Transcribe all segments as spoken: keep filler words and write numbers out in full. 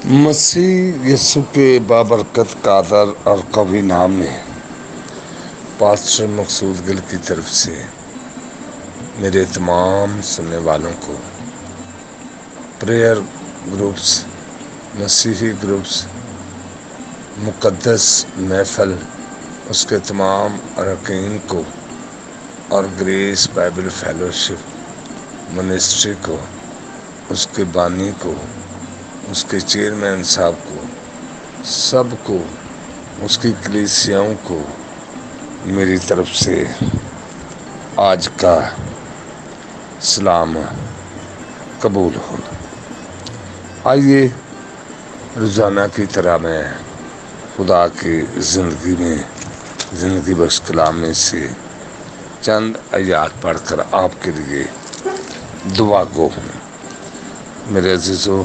مسیح یسوع کے بابرکت قادر اور قوی نام میں پاسٹر مقصود گل کی طرف سے میرے تمام سننے والوں کو پریئر گروپس، مسیحی گروپس، مقدس محفل، اس کے تمام اراکین کو اور گریس بائبل فیلوشپ منسٹری کو، اس کے بانی کو، اس کے چیئرمین صاحب کو، سب کو، اس کی کلیسیاؤں کو میری طرف سے آج کا سلام قبول ہو۔ آئیے روزانہ کی طرح میں خدا کی زندگی میں زندگی بخش کلام میں سے چند آیات پڑھ کر آپ کے لیے دعا گو ہوں۔ میرے عزیزو،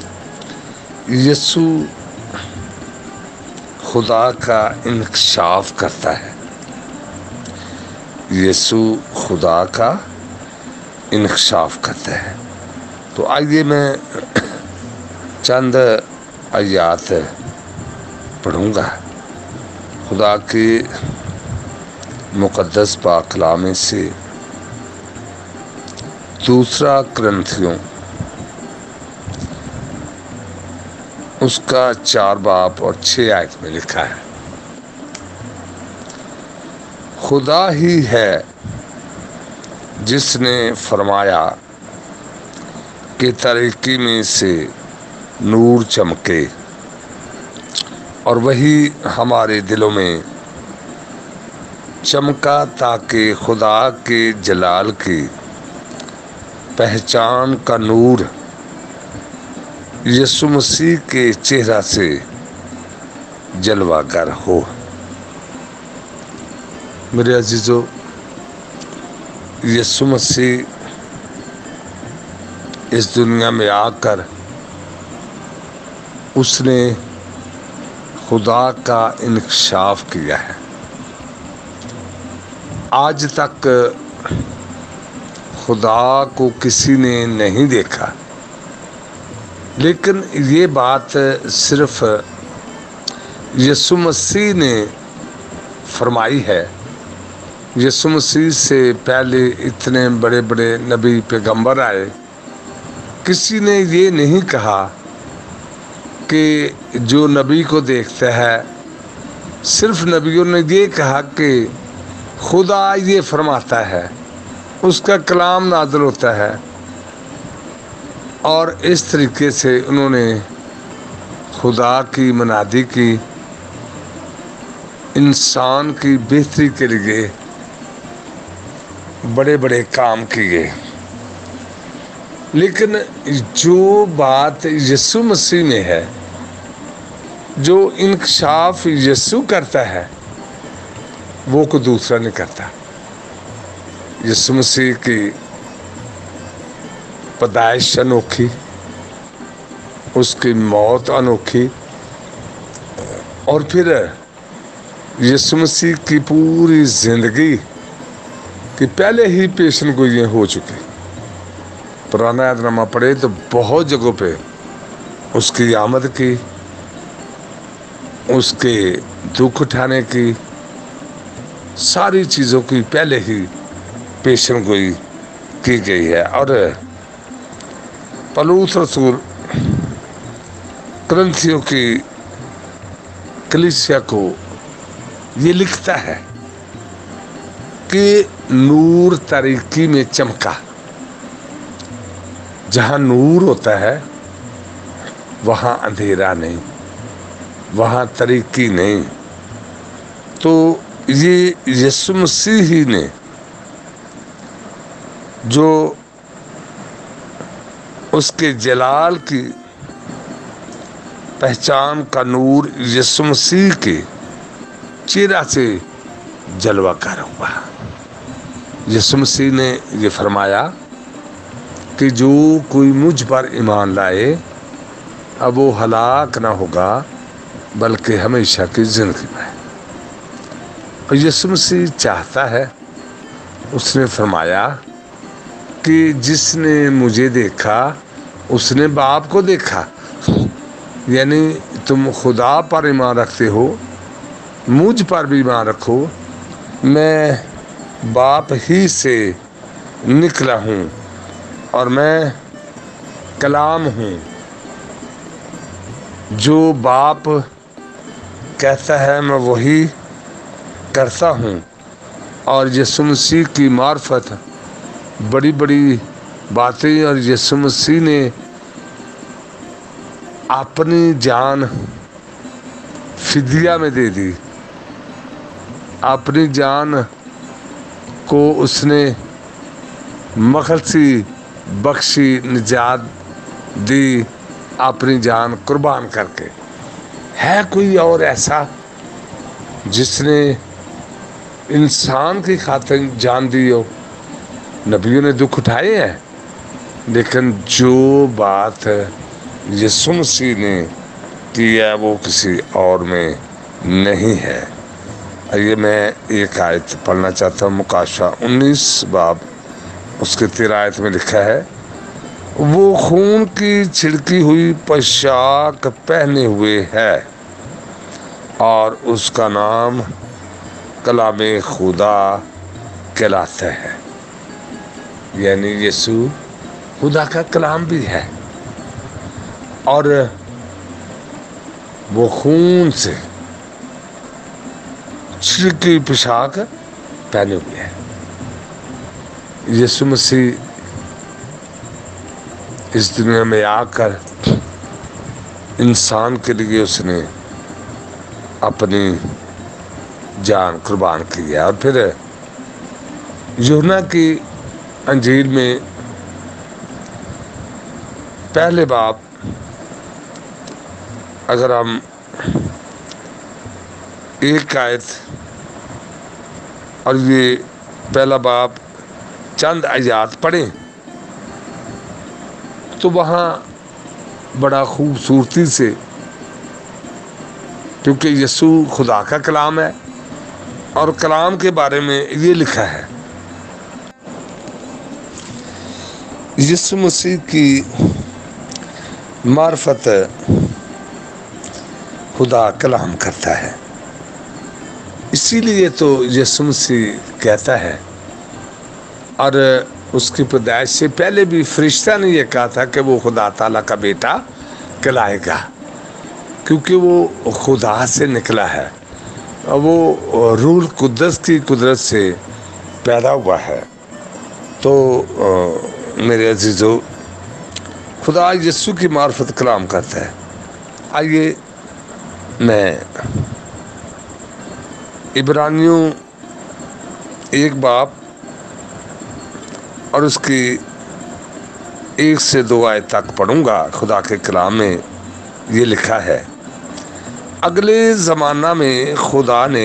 یسوع خدا کا انکشاف کرتا ہے۔ یسوع خدا کا انکشاف کرتا ہے۔ تو آئیے میں چند آیات پڑھوں گا خدا کے مقدس پاک کلام میں سے۔ دوسرا کرنتھیوں اس کا چار باب اور چھ آیت میں لکھا ہے، خدا ہی ہے جس نے فرمایا کہ تاریکی میں سے نور چمکے، اور وہی ہمارے دلوں میں چمکا تاکہ خدا کے جلال کی پہچان کا نور یسوع مسیح کے چہرہ سے جلوہ گر ہو۔ میرے عزیزو، یسوع مسیح اس دنیا میں آ کر اس نے خدا کا انکشاف کیا ہے۔ آج تک خدا کو کسی نے نہیں دیکھا، لیکن یہ بات صرف یسوع مسیح نے فرمائی ہے۔ یسوع مسیح سے پہلے اتنے بڑے بڑے نبی پیغمبر آئے، کسی نے یہ نہیں کہا کہ جو نبی کو دیکھتا ہے، صرف نبیوں نے یہ کہا کہ خدا یہ فرماتا ہے، اس کا کلام نازل ہوتا ہے، اور اس طریقے سے انہوں نے خدا کی منادی کی، انسان کی بہتری کے لیے بڑے بڑے کام کیے۔ لیکن جو بات یسوع مسیح میں ہے، جو انکشاف یسوع کرتا ہے، وہ کوئی دوسرا نہیں کرتا۔ یسوع مسیح کی پیدائش انوکھی، اس کی موت انوکھی، اور پھر یسوع مسیح کی پوری زندگی کی پہلے ہی پیشن گوئیاں ہو چکی۔ پرانا عہد نامہ پڑھے تو بہت جگہوں پہ اس کی آمد کی، اس کے دکھ اٹھانے کی، ساری چیزوں کی پہلے ہی پیشن گوئی کی گئی ہے۔ اور پولس رسول کرنتھیوں کی کلیسیا کو یہ لکھتا ہے کہ نور تاریکی میں چمکا۔ جہاں نور ہوتا ہے وہاں اندھیرا نہیں، وہاں تاریکی نہیں۔ تو یہ یسوع مسیح ہی نے جو اس کے جلال کی پہچان کا نور یسوع مسیح کے چہرہ سے جلوہ گر ہوا۔ یسوع مسیح نے یہ فرمایا کہ جو کوئی مجھ پر ایمان لائے اب وہ ہلاک نہ ہوگا بلکہ ہمیشہ کی زندگی میں۔ اور یسوع مسیح چاہتا ہے، اس نے فرمایا کہ جس نے مجھے دیکھا اس نے باپ کو دیکھا۔ یعنی تم خدا پر ایمان رکھتے ہو، مجھ پر بھی ایمان رکھو، میں باپ ہی سے نکلا ہوں اور میں کلام ہوں، جو باپ کہتا ہے میں وہی کرتا ہوں، اور یسوع مسیح کی معرفت بڑی بڑی باتیں، اور یسوع مسیح نے اپنی جان فدیہ میں دے دی، اپنی جان کو اس نے مخلصی بخشی، نجات دی اپنی جان قربان کر کے۔ ہے کوئی اور ایسا جس نے انسان کی خاطر جان دی ہو؟ نبیوں نے دکھ اٹھائے ہیں، لیکن جو بات یسوع مسیح نے کی ہے وہ کسی اور میں نہیں ہے۔ یہ میں ایک آیت پڑھنا چاہتا ہوں، مکاشفہ انیس باب اس کے تیرہ آیت میں لکھا ہے، وہ خون کی چھڑکی ہوئی پوشاک پہنے ہوئے ہے اور اس کا نام کلام خدا کہلاتا ہے۔ یعنی یسوع خدا کا کلام بھی ہے، اور وہ خون سے چھڑکی ہوئی پوشاک پہنے ہوئے ہے۔ یسوع مسیح اس دنیا میں آ کر انسان کے لیے اس نے اپنی جان قربان کی ہے۔ اور پھر یوحنا کی انجیل میں پہلے باب اگر ہم ایک آیت اور یہ پہلا باب چند آیات پڑھیں تو وہاں بڑا خوبصورتی سے، کیونکہ یسوع خدا کا کلام ہے اور کلام کے بارے میں یہ لکھا ہے، یسوع مسیح کی معرفت خدا کلام کرتا ہے۔ اسی لیے تو یسوع مسیح کہتا ہے، اور اس کی پیدائش سے پہلے بھی فرشتہ نے یہ کہا تھا کہ وہ خدا تعالیٰ کا بیٹا کہلائے گا، کیونکہ وہ خدا سے نکلا ہے، وہ روح القدس کی قدرت سے پیدا ہوا ہے۔ تو میرے عزیزو، خدا یسوع کی معرفت کلام کرتا ہے۔ آئیے میں عبرانیوں ایک باب اور اس کی ایک سے دو آیت تک پڑھوں گا۔ خدا کے کلام میں یہ لکھا ہے، اگلے زمانہ میں خدا نے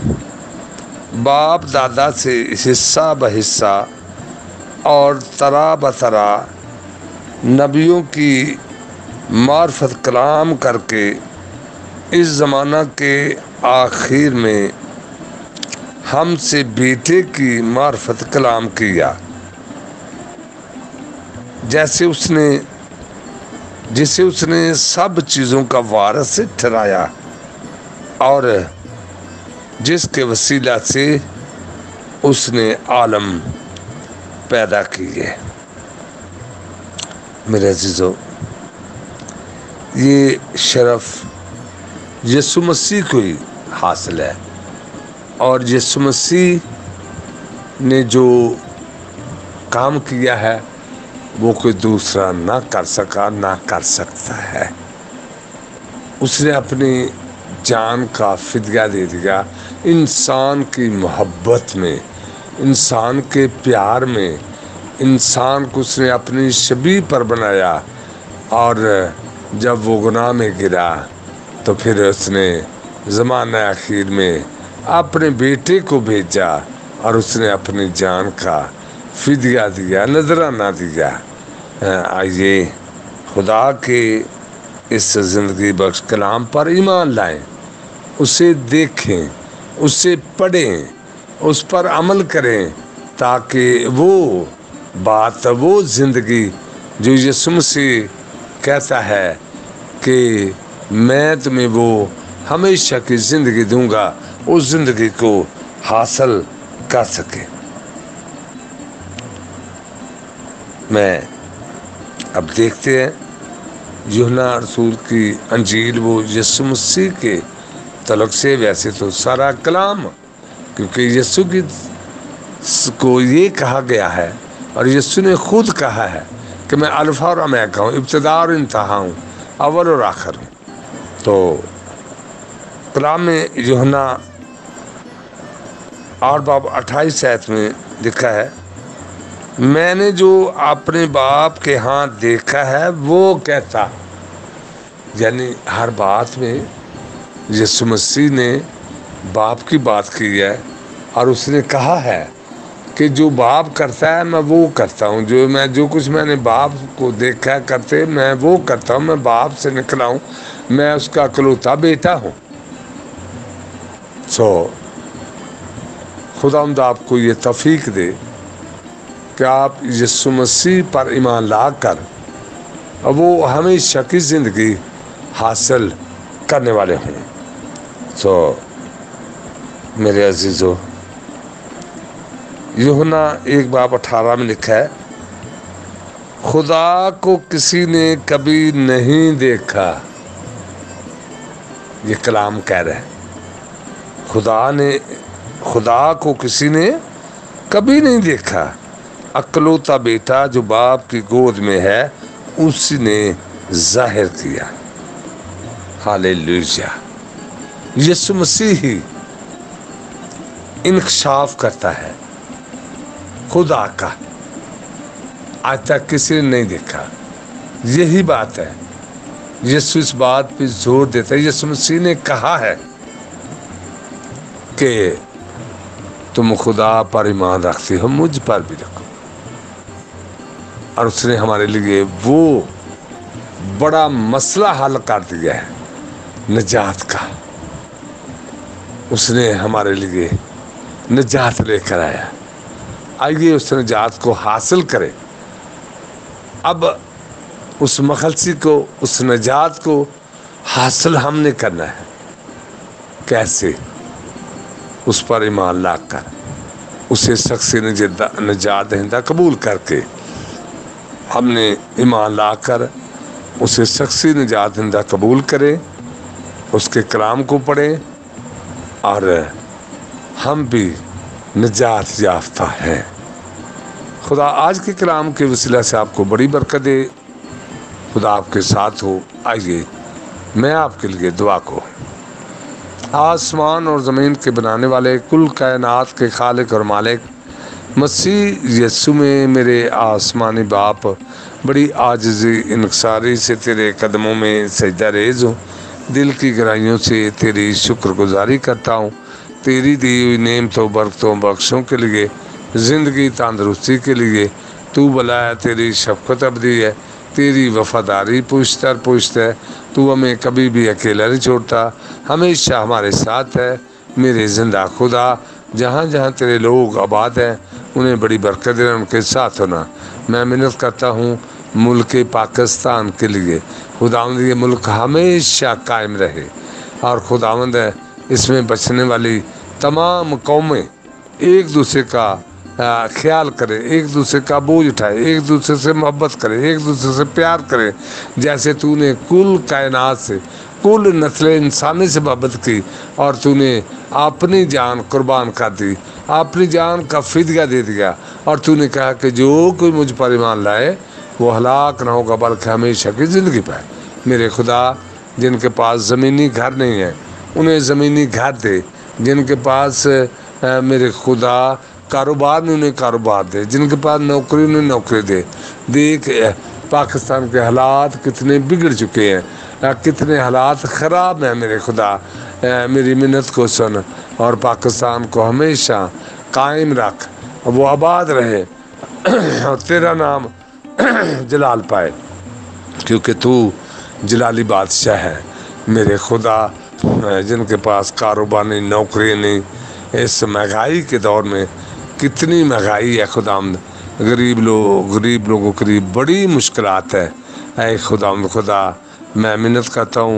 باپ دادا سے حصہ بحصہ اور طرح بطرح نبیوں کی معرفت کلام کر کے اس زمانہ کے آخر میں ہم سے بیٹے کی معرفت کلام کیا، جیسے اس نے جسے اس نے سب چیزوں کا وارث ٹھہرایا، اور جس کے وسیلہ سے اس نے عالم پیدا کیے۔ میرے عزیزو، یہ شرف یسوع مسیح کو ہی حاصل ہے، اور یسوع مسیح نے جو کام کیا ہے وہ کوئی دوسرا نہ کر سکا نہ کر سکتا ہے۔ اس نے اپنی جان کا فدیہ دے دیا، انسان کی محبت میں، انسان کے پیار میں، انسان کو اس نے اپنی شبیہ پر بنایا، اور جب وہ گناہ میں گرا تو پھر اس نے زمانہ اخیر میں اپنے بیٹے کو بھیجا، اور اس نے اپنی جان کا فدیہ دیا، نذرانہ دیا۔ آئیے خدا کے اس زندگی بخش کلام پر ایمان لائیں، اسے دیکھیں، اسے پڑھیں، اس پر عمل کریں، تاکہ وہ بات، وہ زندگی جو یسوع مسیح کہتا ہے کہ میں تمہیں وہ ہمیشہ کی زندگی دوں گا، اس زندگی کو حاصل کر سکے۔ میں اب دیکھتے ہیں یوحنا رسول کی انجیل، وہ یسوع مسیح کے تعلق سے، ویسے تو سارا کلام، کیونکہ یسوع کی کو یہ کہا گیا ہے اور یسوع نے خود کہا ہے کہ میں الفا اور اومیگا ہوں، ابتدا اور انتہا ہوں، اول اور آخر ہوں۔ تو کلام میں یوحنا آٹھ باب اٹھائیس آیت میں لکھا ہے، میں نے جو اپنے باپ کے ہاں دیکھا ہے وہ کہتا، یعنی ہر بات میں یسوع مسیح نے باپ کی بات کی ہے اور اس نے کہا ہے کہ جو باپ کرتا ہے میں وہ کرتا ہوں، جو میں جو کچھ میں نے باپ کو دیکھا کرتے میں وہ کرتا ہوں، میں باپ سے نکلا ہوں، میں اس کا اکلوتا بیٹا ہوں۔ سو خداوند آپ کو یہ توفیق دے کہ آپ یسوع مسیح پر ایمان لا کر وہ ہمیشہ کی زندگی حاصل کرنے والے ہوں۔ سو میرے عزیزو، یوحنا ایک باب اٹھارہ میں لکھا ہے، خدا کو کسی نے کبھی نہیں دیکھا، یہ کلام کہہ رہے ہیں، خدا نے خدا کو کسی نے کبھی نہیں دیکھا، اکلوتا بیٹا جو باپ کی گود میں ہے اسی نے ظاہر کیا۔ ہاللیلویا۔ یسوع مسیح ہی انکشاف کرتا ہے خدا کا، آج تک کسی نے نہیں دیکھا۔ یہی بات ہے، یسوع اس بات پہ زور دیتا ہے، یسوع مسیح نے کہا ہے کہ تم خدا پر ایمان رکھتے ہو، مجھ پر بھی رکھو، اور اس نے ہمارے لیے وہ بڑا مسئلہ حل کر دیا ہے نجات کا۔ اس نے ہمارے لیے نجات لے کر آیا، آئیے اس نجات کو حاصل کرے۔ اب اس مخلصی کو، اس نجات کو حاصل ہم نے کرنا ہے۔ کیسے؟ اس پر ایمان لا کر، اسے شخصی نجات دہندہ قبول کر کے، ہم نے ایمان لا کر اسے شخصی نجات دہندہ قبول کریں، اس کے کلام کو پڑھیں، اور ہم بھی نجات یافتہ ہیں۔ خدا آج کے کلام کے وسیلہ سے آپ کو بڑی برکت دے، خدا آپ کے ساتھ ہو۔ آئیے میں آپ کے لیے دعا کو۔ آسمان اور زمین کے بنانے والے، کل کائنات کے خالق اور مالک، مسیح یسوع میں میرے آسمانی باپ، بڑی عاجزی انکساری سے تیرے قدموں میں سجدہ ریز ہوں، دل کی گہرائیوں سے تیری شکر گزاری کرتا ہوں، تیری دی ہوئی نعمتوں، برکتوں، بخشوں کے لیے، زندگی تندرستی کے لیے۔ تو بلا ہے، تیری شفقت ابدی ہے، تیری وفاداری پوچھ در پوچھ ہے، تو ہمیں کبھی بھی اکیلا نہیں چھوڑتا، ہمیشہ ہمارے ساتھ ہے۔ میرے زندہ خدا، جہاں جہاں تیرے لوگ آباد ہیں انہیں بڑی برکت دینا، ان کے ساتھ ہونا۔ میں منت کرتا ہوں ملک پاکستان کے لیے، خداوند یہ ملک ہمیشہ قائم رہے، اور خداوند اس میں بچنے والی تمام قومیں ایک دوسرے کا خیال کرے، ایک دوسرے کا بوجھ اٹھائے، ایک دوسرے سے محبت کرے، ایک دوسرے سے پیار کرے، جیسے تو نے کل کائنات سے، کل نسل انسانی سے محبت کی، اور تو نے اپنی جان قربان کر دی، اپنی جان کا فدیہ دے دیا، اور تو نے کہا کہ جو کوئی مجھ پر ایمان لائے وہ ہلاک نہ ہوگا بلکہ ہمیشہ کی زندگی پائے۔ میرے خدا، جن کے پاس زمینی گھر نہیں ہے انہیں زمینی گھر دے، جن کے پاس میرے خدا کاروبار نہیں انہیں کاروبار دے، جن کے پاس نوکری انہیں نوکری دے۔ دیکھ پاکستان کے حالات کتنے بگڑ چکے ہیں، کتنے حالات خراب ہیں، میرے خدا میری منت کو سن، اور پاکستان کو ہمیشہ قائم رکھ، وہ آباد رہے اور تیرا نام جلال پائے، کیونکہ تو جلالی بادشاہ ہے۔ میرے خدا، جن کے پاس کاروبار نہیں، نوکری نہیں، اس مہنگائی کے دور میں کتنی مہنگائی ہے خداوند، غریب لوگ غریب لوگوں کے لیے بڑی مشکلات ہے۔ اے خداوند خدا، میں منت کرتا ہوں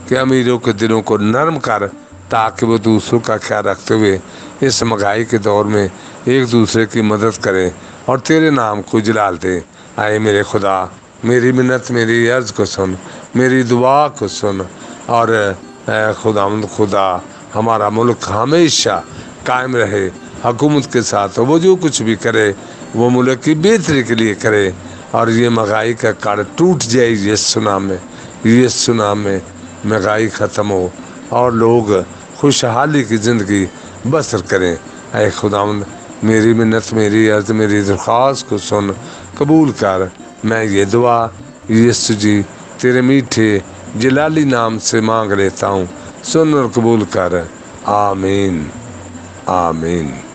کہ امیروں کے دلوں کو نرم کر تاکہ وہ دوسروں کا خیال رکھتے ہوئے اس مہنگائی کے دور میں ایک دوسرے کی مدد کریں اور تیرے نام کو جلال دے۔ اے میرے خدا، میری منت، میری عرض کو سن، میری دعا کو سن، اور اے خداوند خدا، ہمارا ملک ہمیشہ قائم رہے حکومت کے ساتھ، وہ جو کچھ بھی کرے وہ ملک کی بہتری کے لیے کرے، اور یہ مہنگائی کا کاڑ ٹوٹ جائے یسوع نام میں، یسوع نام میں مہنگائی ختم ہو اور لوگ خوشحالی کی زندگی بسر کریں۔ اے خداوند، میری منت، میری عرض، میری درخواست کو سن، قبول کر۔ میں یہ دعا یسوع جی تیرے میٹھے جلالی نام سے مانگ لیتا ہوں، سن اور قبول کر، آمین آمین۔